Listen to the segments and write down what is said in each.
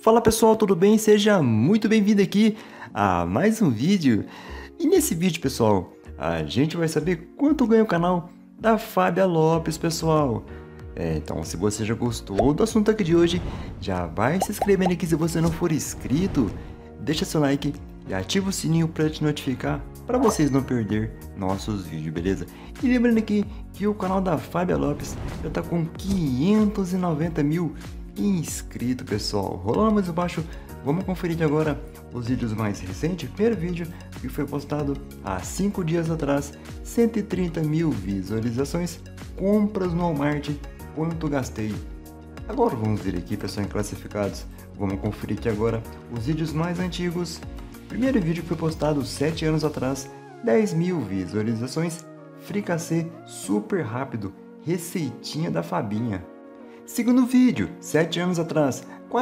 Fala pessoal, tudo bem? Seja muito bem-vindo aqui a mais um vídeo. E nesse vídeo, pessoal, a gente vai saber quanto ganha o canal da Fábia Lopes, pessoal. Então, se você já gostou do assunto aqui de hoje, já vai se inscrevendo aqui se você não for inscrito. Deixa seu like e ativa o sininho para te notificar, para vocês não perder nossos vídeos, beleza? E lembrando aqui que o canal da Fábia Lopes já tá com 590 mil inscrito, pessoal. Rolando mais abaixo, vamos conferir agora os vídeos mais recentes. Primeiro vídeo que foi postado há 5 dias atrás, 130 mil visualizações, compras no Walmart, quanto gastei. Agora vamos ver aqui, pessoal, em classificados. Vamos conferir aqui agora os vídeos mais antigos. Primeiro vídeo que foi postado 7 anos atrás, 10 mil visualizações, fricassê super rápido, receitinha da Fabinha. Segundo vídeo, 7 anos atrás,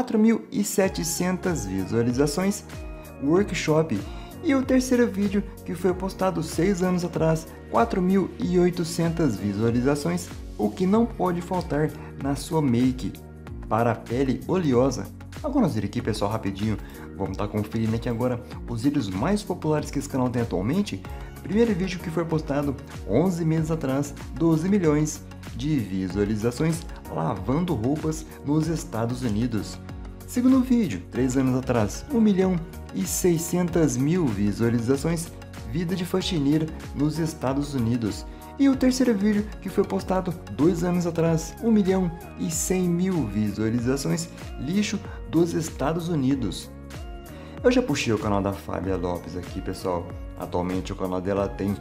4.700 visualizações, workshop. E o terceiro vídeo, que foi postado 6 anos atrás, 4.800 visualizações, o que não pode faltar na sua make para a pele oleosa. Agora vamos ver aqui, pessoal, rapidinho, vamos estar conferindo aqui agora os vídeos mais populares que esse canal tem atualmente. Primeiro vídeo que foi postado 11 meses atrás, 12 milhões de visualizações, lavando roupas nos Estados Unidos. Segundo vídeo, 3 anos atrás, 1.600.000 visualizações, vida de faxineira nos Estados Unidos. E o terceiro vídeo que foi postado 2 anos atrás, 1.100.000 visualizações, lixo dos Estados Unidos. Eu já puxei o canal da Fábia Lopes aqui, pessoal. Atualmente o canal dela tem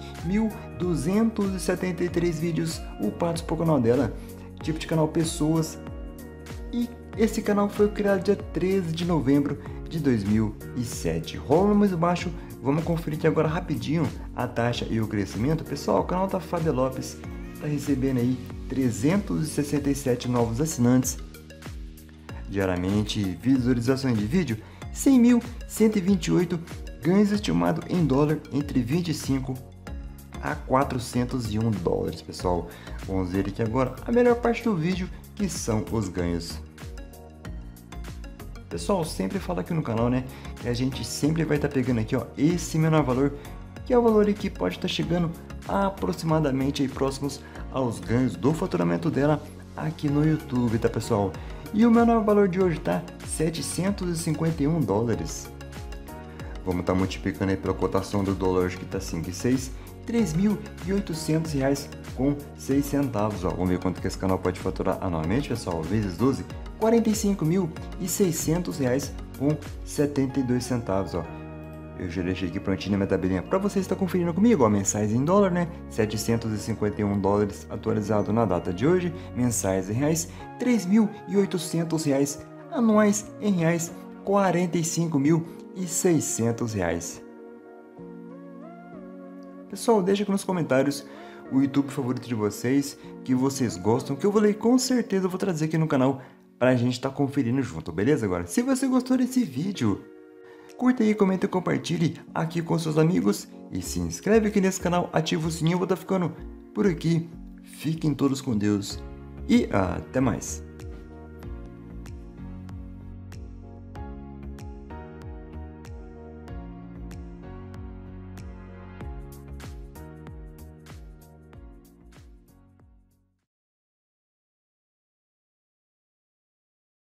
1.273 vídeos upados para o canal dela. Tipo de canal pessoas. E esse canal foi criado dia 13 de novembro de 2007. Rola mais baixo, vamos conferir aqui agora rapidinho a taxa e o crescimento. Pessoal, o canal da Fábia Lopes está recebendo aí 367 novos assinantes diariamente, visualizações de vídeo 100.128, ganhos estimados em dólar entre 25 a 401 dólares, pessoal. Vamos ver aqui agora a melhor parte do vídeo, que são os ganhos. Pessoal, sempre falo aqui no canal, né, que a gente sempre vai estar pegando aqui, ó, esse menor valor, que é o valor que pode estar chegando aproximadamente aí próximos aos ganhos do faturamento dela aqui no YouTube, tá, pessoal? E o menor valor de hoje tá 751 dólares. Vamos estar multiplicando aí pela cotação do dólar, que tá 5,6, R$3.800 com 6 centavos, ó. Vamos ver quanto que esse canal pode faturar anualmente, pessoal, vezes 12, R$45.600 com 72 centavos, ó. Eu já deixei aqui prontinho na minha tabelinha para você estar conferindo comigo, ó, mensais em dólar, né? 751 dólares atualizado na data de hoje, mensais em reais, R$3.800, anuais em reais, R$45.600. Pessoal, deixa aqui nos comentários o YouTube favorito de vocês, que vocês gostam, que eu vou ler, com certeza eu vou trazer aqui no canal pra gente estar conferindo junto, beleza? Agora, se você gostou desse vídeo, curta aí, comenta e compartilhe aqui com seus amigos e se inscreve aqui nesse canal, ativa o sininho. Eu vou estar ficando por aqui. Fiquem todos com Deus e até mais.